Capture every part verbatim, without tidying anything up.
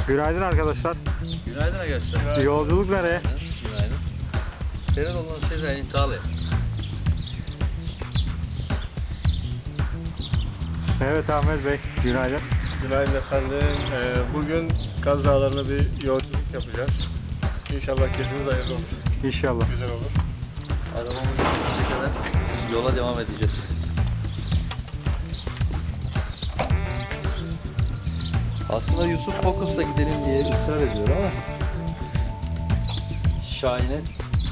Günaydın arkadaşlar. Günaydın arkadaşlar. Günaydın. Yolculuk nereye? Günaydın. Ferhat olan size imtihalı. Evet Ahmet Bey, günaydın. Günaydın efendim. Ee, bugün Kaz Dağları'na bir yolculuk yapacağız. İnşallah kesimiz hayırlı olur. İnşallah. Güzel olur. Arabamızı bitecek kadar yola devam edeceğiz. Aslında Yusuf Focus'la gidelim diye ısrar ediyor ama Şahin'e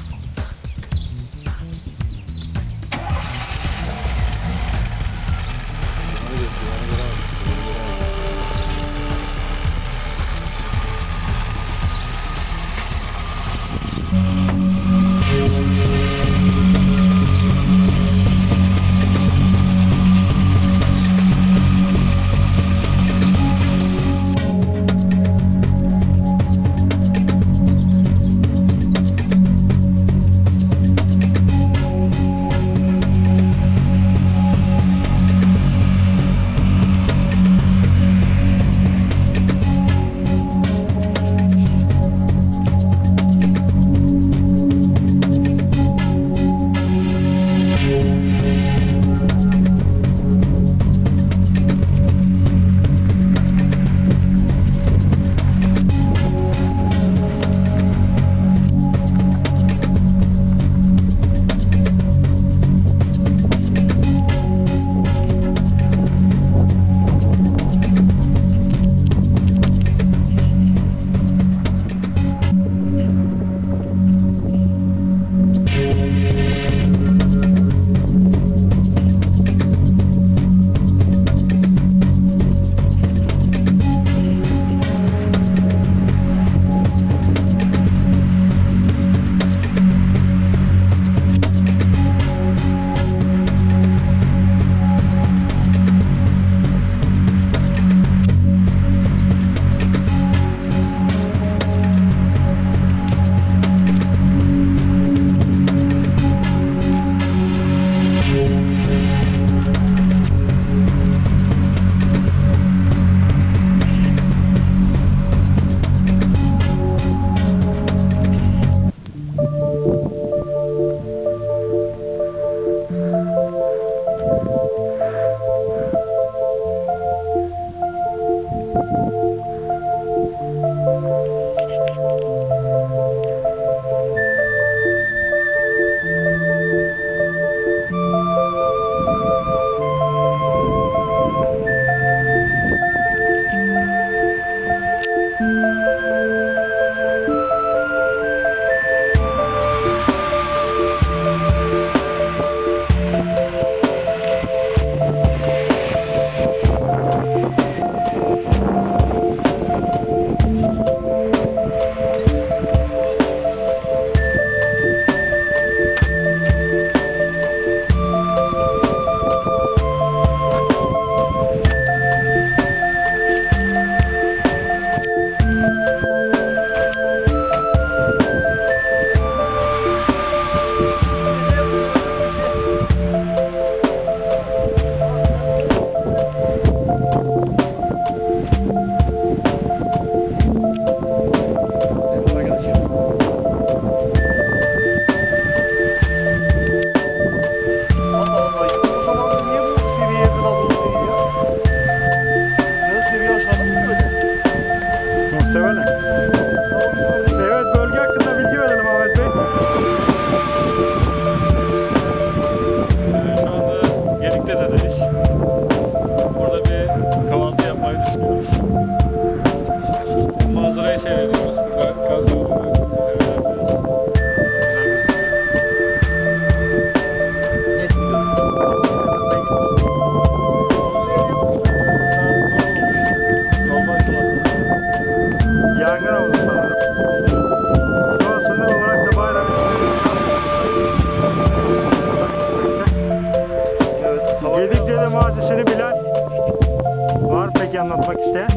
anlatmak isteyen.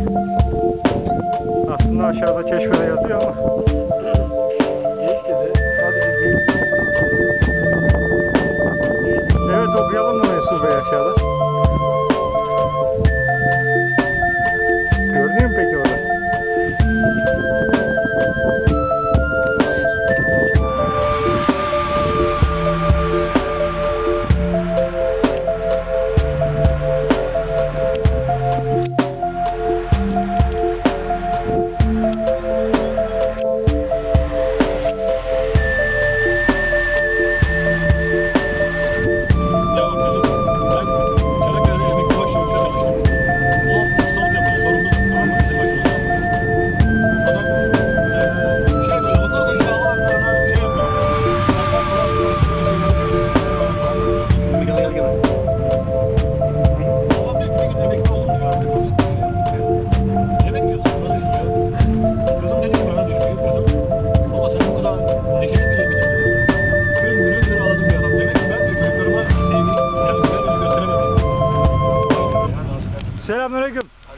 Aslında aşağıda çeşmede yazıyor ama. Geyik dedi. Sadece geyik. Evet, okuyalım mı Mesut Bey aşağıda? Görünüyor mu peki orada?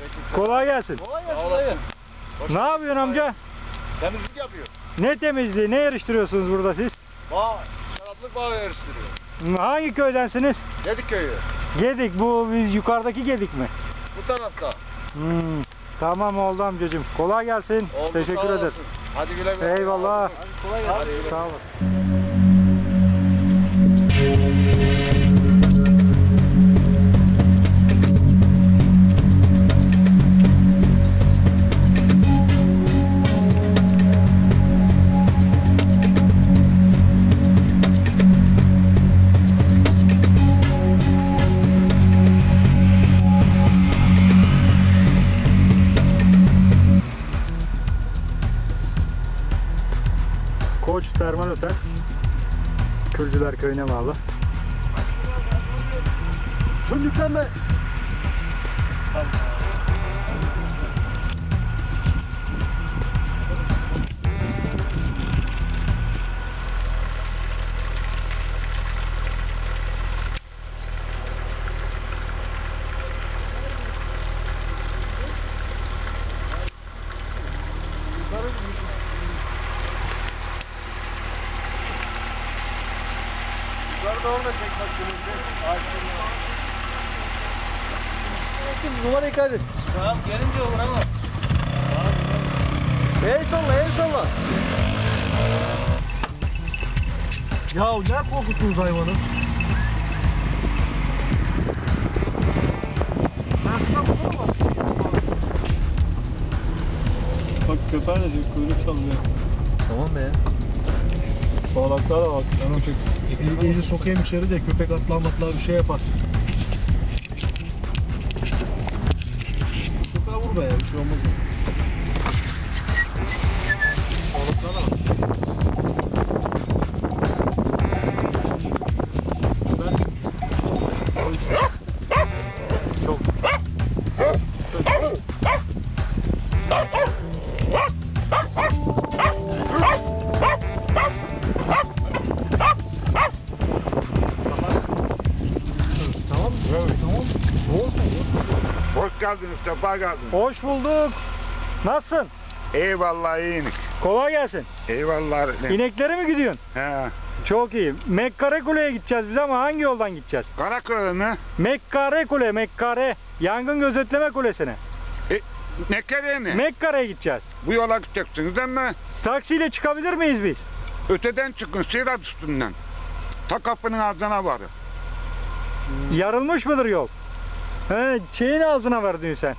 Kolay gelsin. Kolay gelsin dayı. Ne yapıyorsun amca? Temizlik yapıyor. Ne temizliği, ne yarıştırıyorsunuz burada siz? Bağ, şaraplık bağı yarıştırıyor. Hangi köydensiniz? Gedik köyü. Gedik, bu biz yukarıdaki Gedik mi? Bu tarafta. Hmm, tamam oldu amcacığım. Kolay gelsin. Oldu, Teşekkür sağ ederim. olasın. Hadi güle güle. Eyvallah. Hadi kolay gelsin. Hadi. Sağ olun. Koç Termal Otel, Kürcüler Köyü'ne bağlı. Çocuklar mı? Yukarıda orada çek bak gülümde. Numarayı kaydet. Tamam gelince olur ama. El salla, el salla. Ya ne korkuttunuz hayvanı? Bak köpeğe de şimdi kuyruk sallıyor. Tamam be ya. Bağlaklara bak. Tamam çek. İyice iyice sokayım içeri de köpek atlar matlar bir şey yapar. Köpeğe vur be ya bir şey olmaz ya. Bağlaklara bak. Çok. Tamam mı? Evet. Tamam mı? Ne oldu? Hoş geldiniz, sefa geldiniz. Hoş bulduk. Nasılsın? Eyvallah, iyilik. Kolay gelsin. Eyvallah. İneklere mi gidiyorsun? He. Çok iyi. Mekkare gideceğiz biz ama hangi yoldan gideceğiz? Karaköy mü? Mekkare Kule, Mekkare. Yangın gözetleme kulesine. E, ne kere mi? Mekkare'ye gideceğiz. Bu yola gideceksiniz ama Taksiyle çıkabilir miyiz biz? öteden çıkın, Sirat üstünden. Ta kapının ağzına varın. Yarılmış mıdır yol? He, şeyin ağzına vardın sen.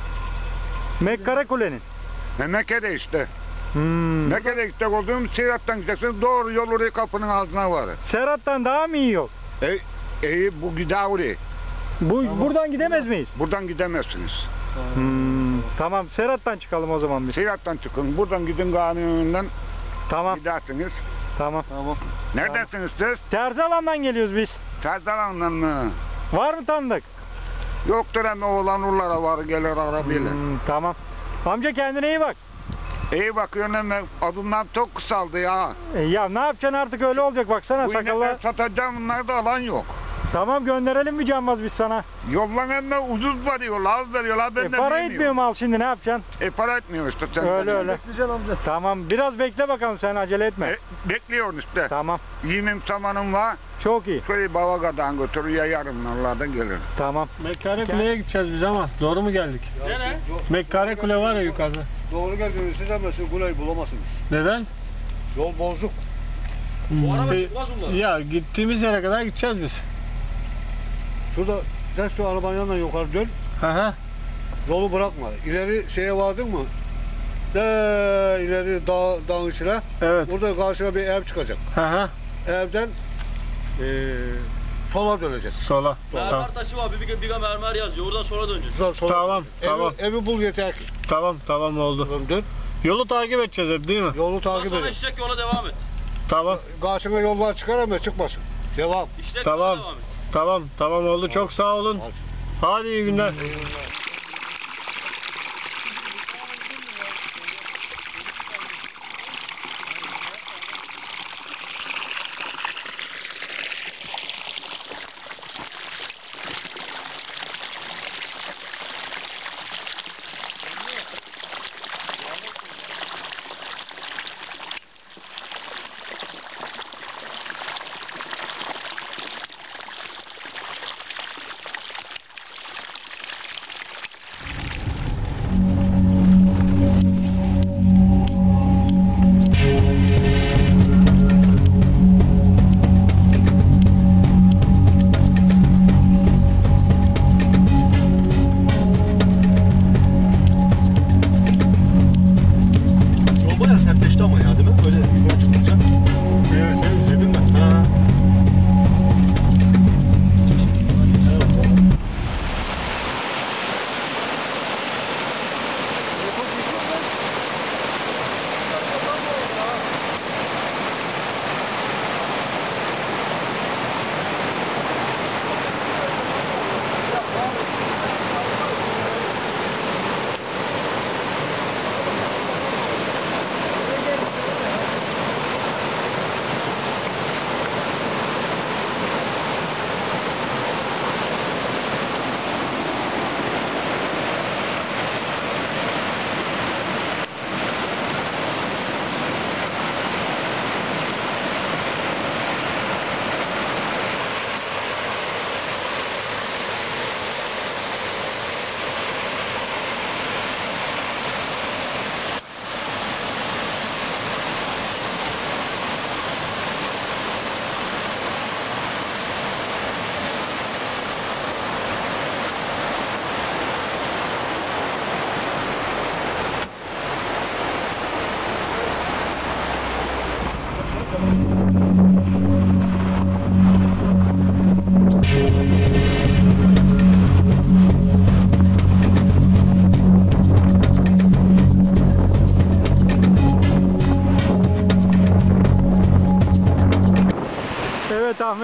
Mekkare Kule'nin. Ne ne kere işte. Hmm. Ne kere gidecek olduğum Sirat'tan gideceksiniz, doğru yol oraya kapının ağzına varın. Serhat'tan daha mı iyi yol? E, e, bu gider oraya. Bu, buradan gidemez miyiz? Buradan gidemezsiniz. Hmm. Tamam, Serhat'tan çıkalım o zaman biz. Sirat'tan çıkın, buradan gidin kanunundan Tamam, gidersiniz. tamam. Tamam. Neredesiniz siz? Terzi alandan geliyoruz biz. Terzalan'dan mı? Var mı tanıdık? Yoktur ama oğlan urlara var gelir arabayla. Hmm, tamam. Amca kendine iyi bak. İyi bakıyorsun ama adımdan çok kısaldı ya. E, ya ne yapacaksın artık öyle olacak baksana Bu inekleri sakallar. satacağım, bunlarda alan yok. Tamam gönderelim bir canmaz biz sana. Yollan ama ucuz veriyorlar, az veriyorlar, ben E, de para bilmiyorum. etmiyor mal şimdi ne yapacaksın? E para etmiyor işte sen. Öyle öyle. Bekleyeceksin amca. Tamam biraz bekle bakalım sen acele etme. E, bekliyorsun işte. Tamam Yemim samanım var. çok iyi. Şöyle Bavaga'dan götürüyor, yarın onlardan gelir. Tamam. Mekkare Kule'ye gideceğiz biz ama doğru mu geldik? Nere? Mekkare Kule var ya yukarıda. Doğru geldiniz siz ama siz kuleyi bulamazsınız. Neden? Yol bozuk. Bu araba E, çıkmaz bunlar. Ya gittiğimiz yere kadar gideceğiz biz. Şurada sen şu arabanın yanından yukarı dön. Hı hı. Yolu bırakma. İleri şeye vardın mı? De ileri dağ, dağın içine. Evet. Burada karşına bir ev çıkacak. Hı hı. Evden eee sola döneceksin. Sola. Mermer Tamam. taşı var. Bir bir biga mermer yazıyor. Oradan sola döneceğiz. Sola, sola Tamam, döneceksin. tamam. Evi, evi bul yeter ki. Tamam tamam oldu. Dön, dön. Yolu takip edeceğiz hep değil mi? Yolu Ondan takip sonra edin. işlek yola devam et. Tamam. Karşına yollar çıkar ama çıkmasın. Devam. İşlek Tamam. yola devam et. Tamam tamam oldu. Çok sağ olun. Hadi. Hadi iyi günler.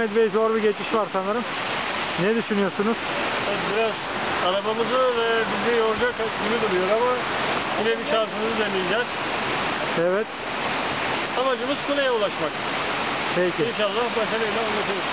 Ahmet Bey zor bir geçiş var sanırım. Ne düşünüyorsunuz? Biraz arabamızı ve bizi yoracak gibi duruyor ama yine bir şansımızı deneyeceğiz. Evet. Amacımız kuleye ulaşmak. Peki. İnşallah başarıyla ulaşırız.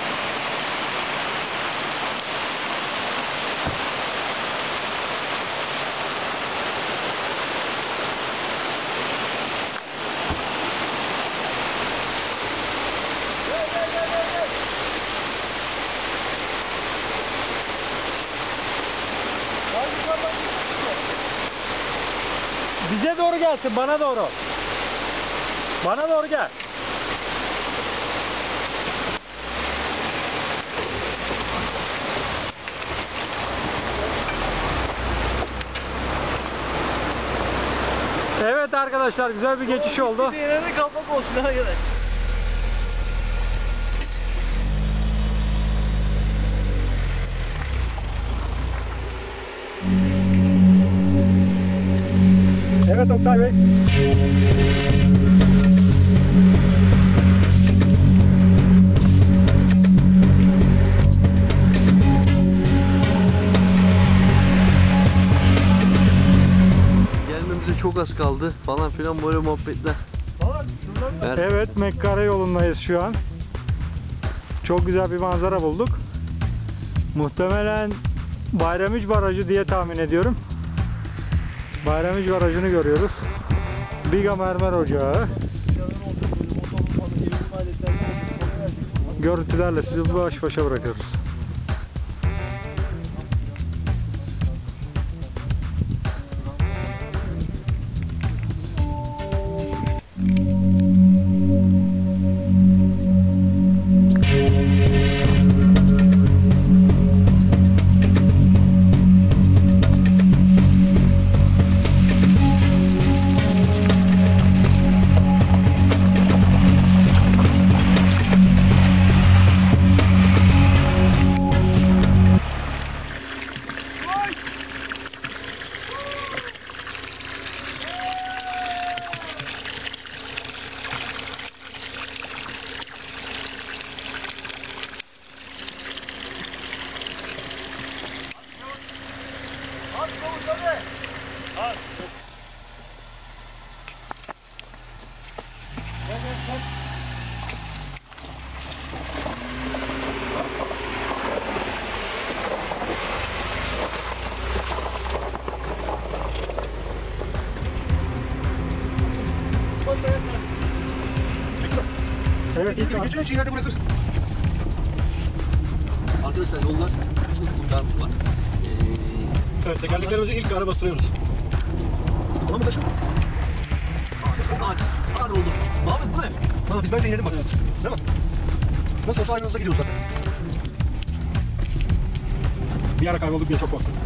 Bize doğru gelsin, bana doğru. Bana doğru gel. Evet arkadaşlar, güzel bir geçiş oldu. Yine de kapak olsun arkadaş. Evet Oktay Bey. Gelmemize çok az kaldı falan filan böyle muhabbetler. Ben- Evet, Mekkare yolundayız şu an. Çok güzel bir manzara bulduk. Muhtemelen Bayramiç Barajı diye tahmin ediyorum. Bayramiç Barajı'nı görüyoruz. Biga Mermer Ocağı. Görüntülerle sizi baş başa bırakıyoruz. Evet, ilk an. Geçen şeylerde bırakır. Arkadaşlar yollar kısım kısım darmış var. Ee, Evet, tekerleklerimizi ilk gara bastırıyoruz. Ona mı taşın? Ağır, ağır oldu. Mahmut bu ne? Ha, biz bence inelim bak. Değil mi? Nasıl olsa aynı hızla gidiyoruz zaten. Bir ara kaybolduk diye çok korktum.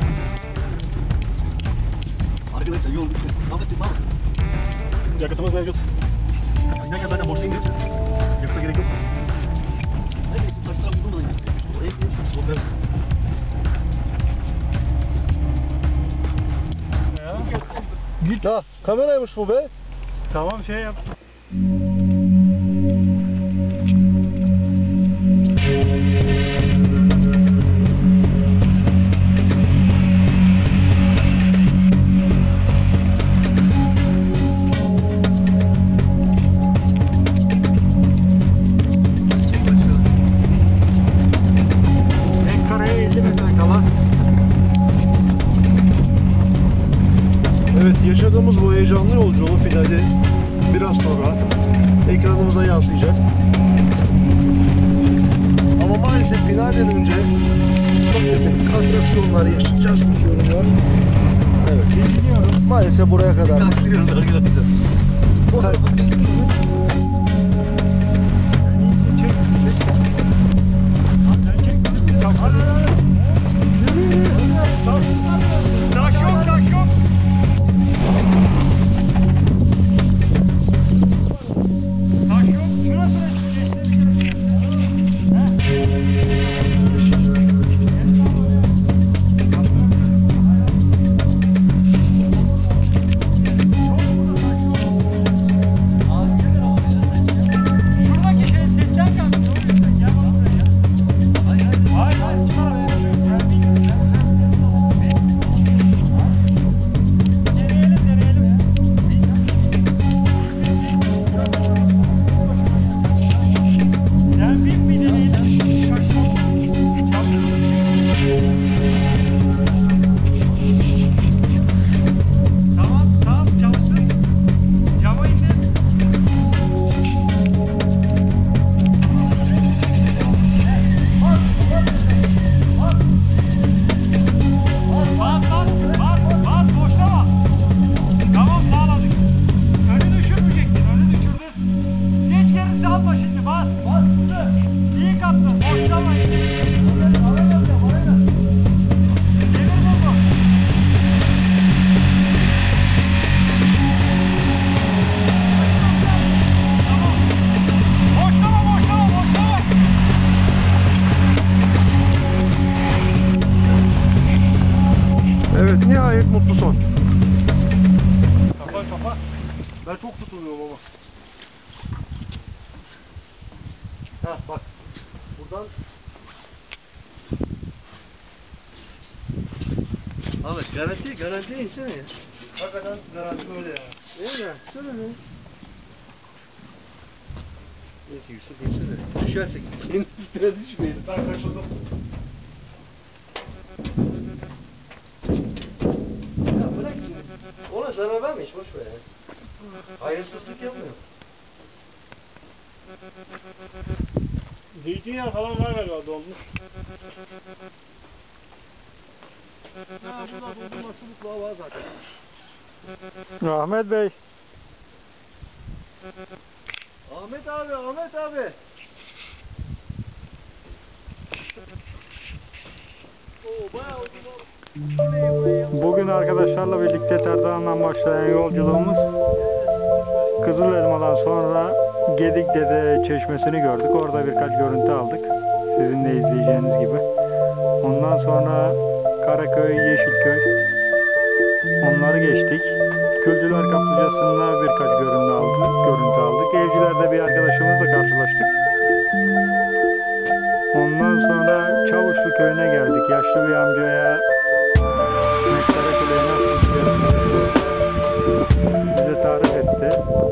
Arkadaşlar yol bitti. Mahmut, Mahmut. Yakıtımız mevcut. Giderken zaten boşta ineceğiz. Yakıta gerek yok. Neyse, taşlar durmadan gidiyor. Oraya gidiyoruz. Sonra Git ha. Kameraymış bu be. Tamam, şey yap. Mekkare'ye elli metre kala. Evet, yaşadığımız bu heyecanlı yolculuğun finali biraz sonra ekranımıza yansıyacak. Ama maalesef finalden önce çok tepeli atraksiyonlar yaşayacağız gibi görünüyor. Evet, maalesef buraya kadar. gidiyoruz arkadaşlar. Bu Taş yok, taş yok. Taş yok, şurası Şuradaki şey sesten geldi. Gel bak buraya. nihayet mutlu son. Kafa kafa. Ben çok tutuluyorum ama. Ha bak. Buradan Ahmet garanti garanti insene ya. Hakikaten garanti böyle ya. Değil mi? Şöyle mi? Neyse Yusuf insene. Düşersek senin üstüne düşmeyelim. Ben kaçırdım. Ya bırak şimdi. Ona zarar verme hiç boş ver ya. Hayırsızlık yapmıyor. Zeytinyağı falan var galiba dolmuş. Ha bunlar doldurma çubukluğa var zaten. Ahmet Bey. Ahmet abi, Ahmet abi. Oo bayağı uzun. Bugün arkadaşlarla birlikte Terdan'dan başlayan yolculuğumuz Kızılelma'dan sonra Gedikdere Çeşmesi'ni gördük. Orada birkaç görüntü aldık. Sizin de izleyeceğiniz gibi. Ondan sonra Karaköy, Yeşilköy. Onları geçtik. Külcüler Kaplıcası'nda birkaç görüntü aldık. Görüntü aldık. Evcilerde bir arkadaşımızla karşılaştık. Ondan sonra Çavuşlu Köyü'ne geldik. Yaşlı bir amcaya Mekkarakule'ye nasıl gideceğiz bize tarif etti.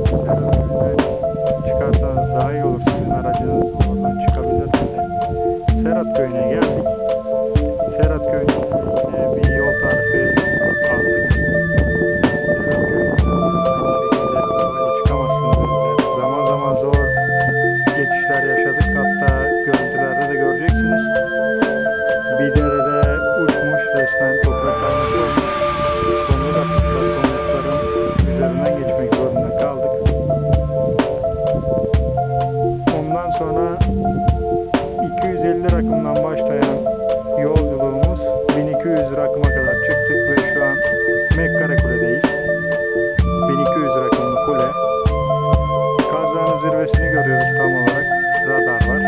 Çıkarsanız daha iyi olur. Sizin aracınız oradan çıkabilir dedi. Serhat Köyü'ne geldik. Serhat Köyü'ne bir yol tarifi aldık. Serhat Köyü'ne aynı şekilde böyle çıkamazsınız dediler. Zaman zaman zor geçişler yaşadık. Hatta görüntülerde de göreceksiniz. Bir derede uçmuş resmen toprak kayması olmuş. Tomruk atmışlar. Tomrukların üzerinden geçmek zorunda kaldık. Ondan sonra iki yüz elli rakımdan başlayan yolculuğumuz bin iki yüz rakıma kadar çıktık ve şu an Mekkarakule'deyiz. bin iki yüz rakımlı kule. Kaz Dağı'nın zirvesini görüyoruz tam olarak. Radar var.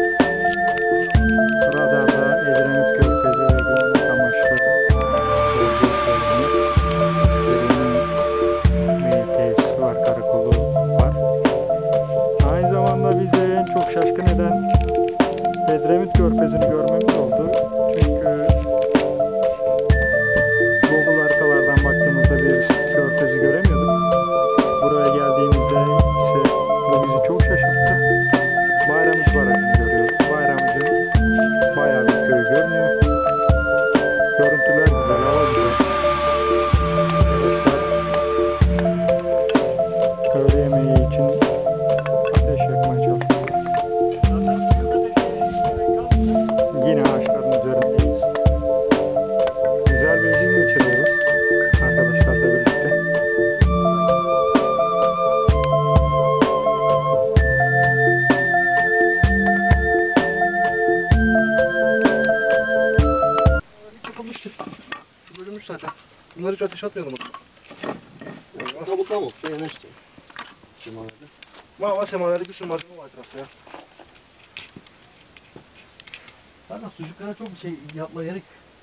Radarda Edremit Körfezi ve güvenlik amaçlı bölge söyleniyor. İstediğinin mail tesisi var, karakolu var. Aynı zamanda bizi en çok şaşkın eden Edremit Körfezi'ni görmemiz oldu. Çünkü Google haritalardan baktığımızda bir körfezi göremiyorduk. Buraya geldiğimizde ise bu bizi çok şaşırttı. Bayramıcı Barajı'nı görüyoruz. Bayramıcı'nın bayağı bir köy görünüyor. Görüntüler güzel, hava güzel. Arkadaşlar öğle yemeği için ateş yakmaya çalışıyoruz. Yine ağaçların üzerindeyiz. Güzel bir gün geçiriyoruz arkadaşlarla birlikte. Hiç yapılmıştı. Şu bölünmüş zaten. Bunları hiç ateş atmayalım bakalım. Tavuk tavuk. Şey ne işte? Ama semanerde bir sürü malzeme var etrafta ya. Zaten sucuklara çok bir şey yapma gerek.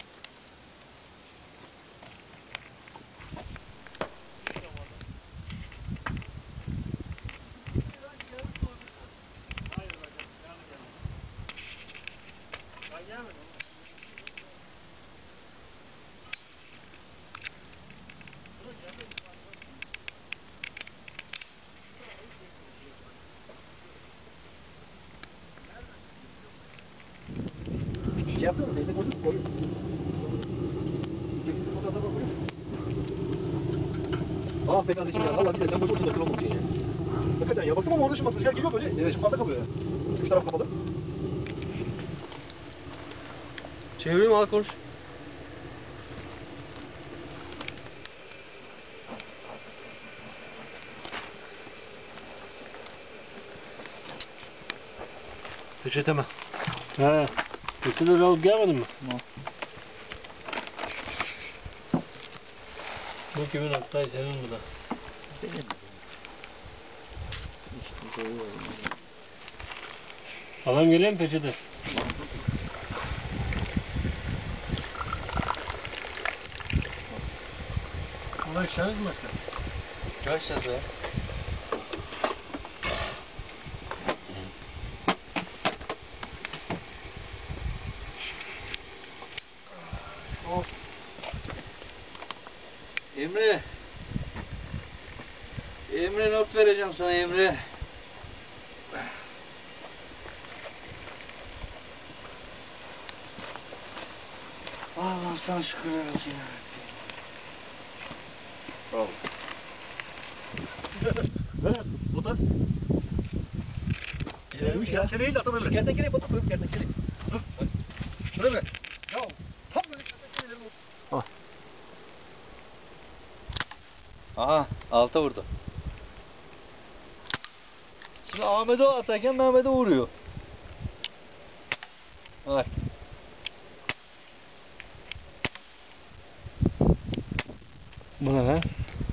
Şey yaptın mı? Elini koydun mu? Koydun. Ah be kardeşim ya. Valla bir de sen boş ortada kıl olmamışsın ya. Hakikaten ya baktım ama orada şimdi bak rüzgar geliyor böyle. Evet. Fazla kalıyor ya. Üç taraf kapalı. Çevireyim al konuş. Peçete mi? He. Peçeteleri alıp gelmedin mi? Bu kimin Oktay, senin bu da. Adam geliyor mu peçete? Burada işleriniz mi? Görüşeceğiz be. Emre. Emre not vereceğim sana Emre. Allah'ım sana şükürler olsun ya. Al. Botan. Gelmiş ya. Sen eğil atam Emre. Kertenkeleyi botan koyup kertenkeleyi. Dur. Dur Emre. Ya tam böyle kertenkeleleri bu. Aha alta vurdu. Şimdi Ahmet'e atarken Mehmet'e vuruyor. Bak. Bu ne lan?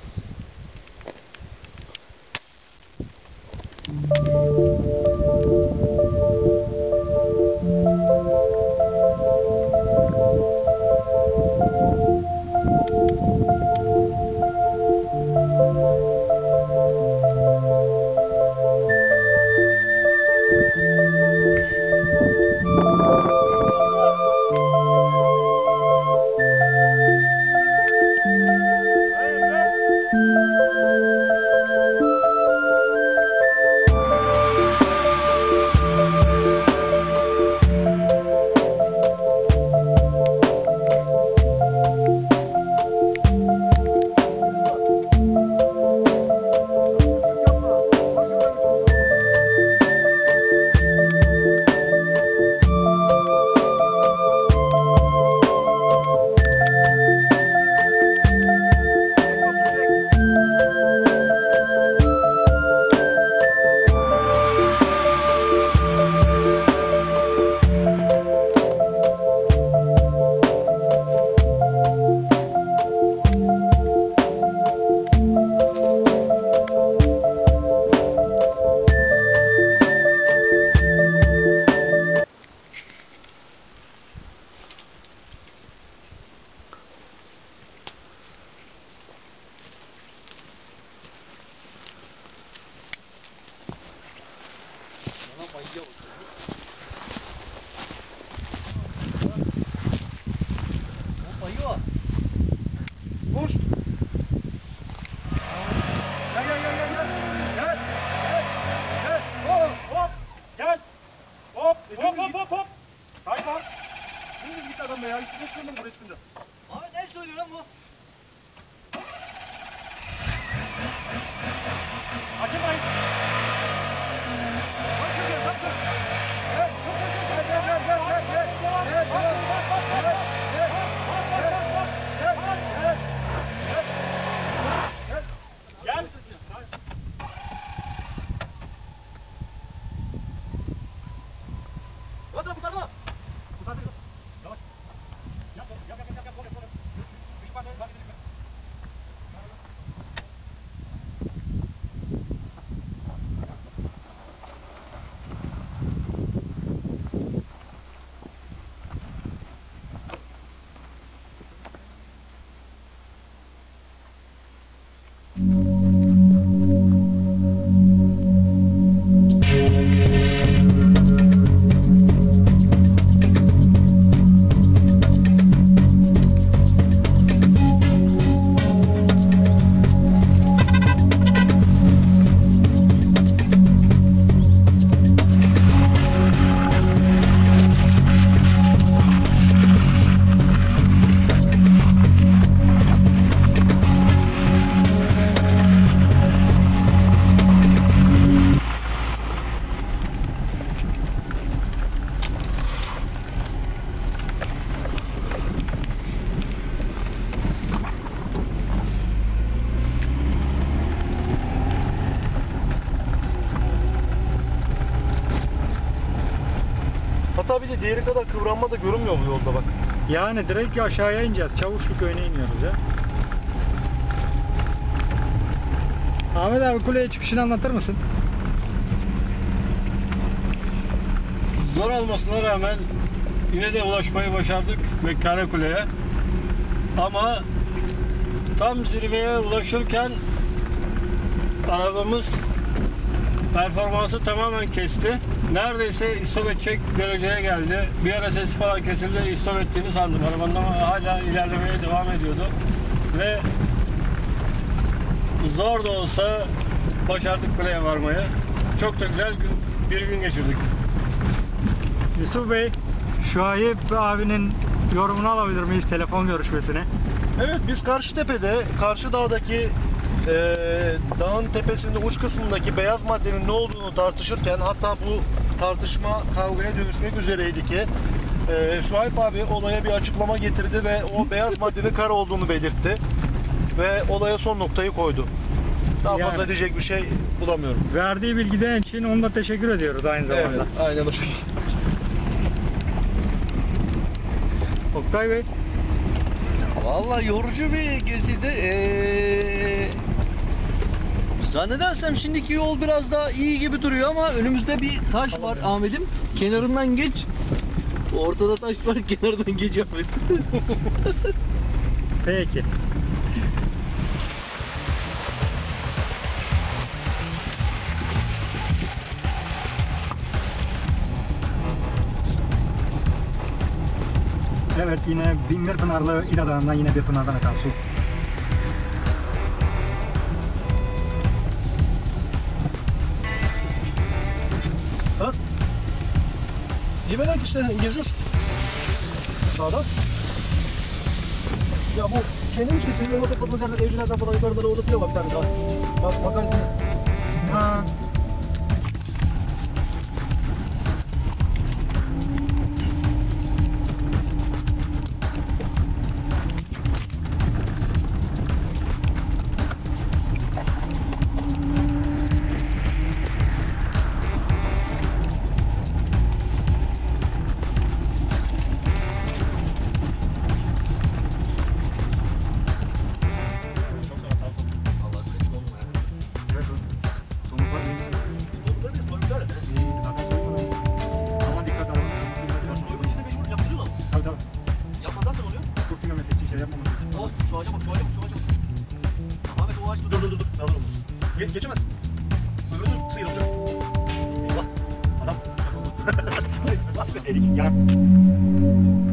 Koş. Gel gel gel gel gel. Gel. Gel. Gel. Hop. Hop. Gel. Hop. Hop hop hop hop. Kayma. Şimdi git adam be ya. Üstüne çıkmadın buraya üstünde. Abi ne söylüyor lan bu? Açılmayın. Bak şuraya, bak şuraya. Gel. Gel gel gel gel gel gel. Gel. Gel. Gel. Gel. Otur bu tarafa. Bu tarafa. Yavaş. Yap yap yap yap yap. Sol sol. Düşme bak bak düşme. Hatta bir de diğeri kadar kıvranma da görünmüyor bu yolda bak. Yani direkt aşağıya ineceğiz. Çavuşlu köyüne iniyoruz ya. Ahmet abi kuleye çıkışını anlatır mısın? Zor olmasına rağmen yine de ulaşmayı başardık Mekkane Kule'ye. Ama tam zirveye ulaşırken arabamız performansı tamamen kesti. Neredeyse istop edecek dereceye geldi. Bir ara sesi falan kesildi, istop ettiğini sandım arabanın ama hala ilerlemeye devam ediyordu. Ve zor da olsa başardık kuleye varmayı. Çok da güzel gün, bir gün geçirdik. Yusuf Bey, Şuayb abinin yorumunu alabilir miyiz telefon görüşmesini? Evet, biz Karşıtepe'de, Karşı Dağ'daki eee dağın tepesinde uç kısmındaki beyaz maddenin ne olduğunu tartışırken, hatta bu tartışma kavgaya dönüşmek üzereydi ki eee Şuayb abi olaya bir açıklama getirdi ve o beyaz maddenin kar olduğunu belirtti ve olaya son noktayı koydu. Daha Yani- fazla diyecek bir şey bulamıyorum. Verdiği bilgiden için onunla teşekkür ediyoruz aynı zamanda. Evet, aynen o şekilde. Oktay Bey, Vallahi yorucu bir geziydi. Ee, zannedersem şimdiki yol biraz daha iyi gibi duruyor ama önümüzde bir taş var Ahmet'im. Kenarından geç. Ortada taş var, kenardan geç Ahmet. peki. Evet, yine Binbir Pınarlı İda Dağı'ndan yine bir pınardan akan su. Ha? Yemeler işte gezeceğiz. Sağda. Ya bu şeyden işte senin orada kapatılacak yerler evcilerden falan yukarıda orada bile var bir tane daha. Bak bagaj. Ha. Dur dur dur dur. Ben alırım onu. Ge geçemez. Öbürü sıyrılacak. Eyvah. Adam. Bas be elik. Yarak.